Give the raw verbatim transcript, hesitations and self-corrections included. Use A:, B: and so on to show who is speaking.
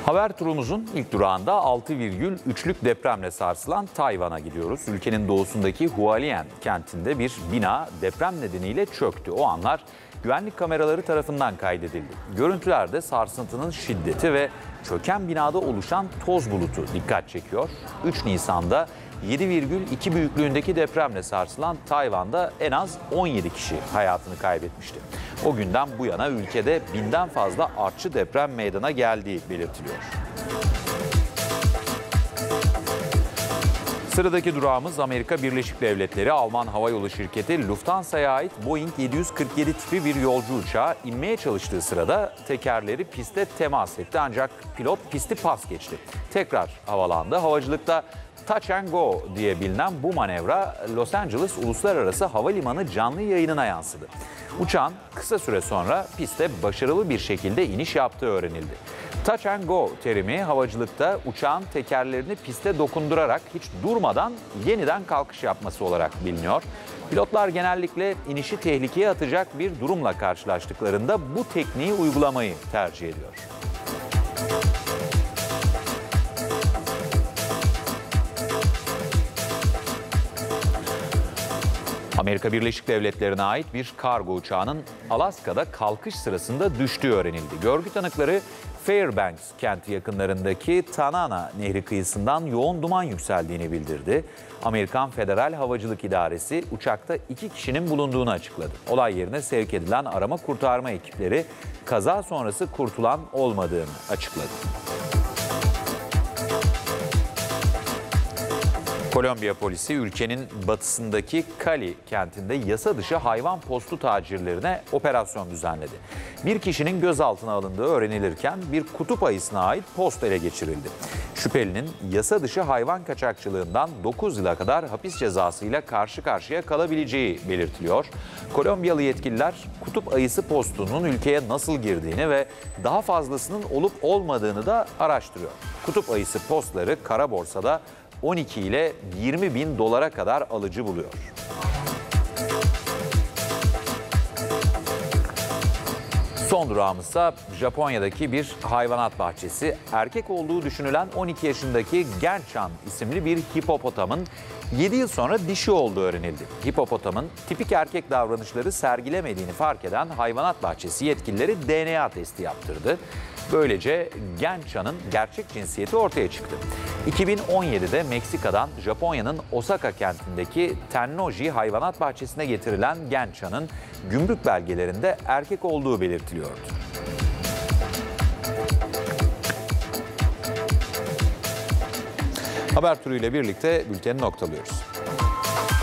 A: Haber turumuzun ilk durağında altı virgül üçlük depremle sarsılan Tayvan'a gidiyoruz. Ülkenin doğusundaki Hualien kentinde bir bina deprem nedeniyle çöktü. O anlar güvenlik kameraları tarafından kaydedildi. Görüntülerde sarsıntının şiddeti ve çöken binada oluşan toz bulutu dikkat çekiyor. üç Nisan'da yedi virgül iki büyüklüğündeki depremle sarsılan Tayvan'da en az on yedi kişi hayatını kaybetmişti. O günden bu yana ülkede binden fazla artçı deprem meydana geldiği belirtiliyor. Sıradaki durağımız Amerika Birleşik Devletleri. Alman havayolu şirketi Lufthansa'ya ait Boeing yedi yüz kırk yedi tipi bir yolcu uçağı inmeye çalıştığı sırada tekerleri piste temas etti. Ancak pilot pisti pas geçti. Tekrar havalandı. Havacılıkta Touch and Go diye bilinen bu manevra Los Angeles Uluslararası Havalimanı canlı yayınına yansıdı. Uçağın kısa süre sonra piste başarılı bir şekilde iniş yaptığı öğrenildi. Touch and Go terimi havacılıkta uçağın tekerlerini piste dokundurarak hiç durmadan yeniden kalkış yapması olarak biliniyor. Pilotlar genellikle inişi tehlikeye atacak bir durumla karşılaştıklarında bu tekniği uygulamayı tercih ediyor. Amerika Birleşik Devletleri'ne ait bir kargo uçağının Alaska'da kalkış sırasında düştüğü öğrenildi. Görgü tanıkları Fairbanks kenti yakınlarındaki Tanana Nehri kıyısından yoğun duman yükseldiğini bildirdi. Amerikan Federal Havacılık İdaresi uçakta iki kişinin bulunduğunu açıkladı. Olay yerine sevk edilen arama kurtarma ekipleri kaza sonrası kurtulan olmadığını açıkladı. Kolombiya polisi ülkenin batısındaki Cali kentinde yasa dışı hayvan postu tacirlerine operasyon düzenledi. Bir kişinin gözaltına alındığı öğrenilirken bir kutup ayısına ait post ele geçirildi. Şüphelinin yasa dışı hayvan kaçakçılığından dokuz yıla kadar hapis cezasıyla karşı karşıya kalabileceği belirtiliyor. Kolombiyalı yetkililer kutup ayısı postunun ülkeye nasıl girdiğini ve daha fazlasının olup olmadığını da araştırıyor. Kutup ayısı postları kara borsada on iki ile yirmi bin dolara kadar alıcı buluyor. Son durağımızsa Japonya'daki bir hayvanat bahçesi. Erkek olduğu düşünülen on iki yaşındaki Genchan isimli bir hipopotamın yedi yıl sonra dişi olduğu öğrenildi. Hipopotamın tipik erkek davranışları sergilemediğini fark eden hayvanat bahçesi yetkilileri D N A testi yaptırdı. Böylece Genchan'ın gerçek cinsiyeti ortaya çıktı. iki bin on yedide Meksika'dan Japonya'nın Osaka kentindeki Tennoji Hayvanat Bahçesi'ne getirilen Genchan'ın gümrük belgelerinde erkek olduğu belirtiliyordu. Haber turuyla birlikte bülteni noktalıyoruz.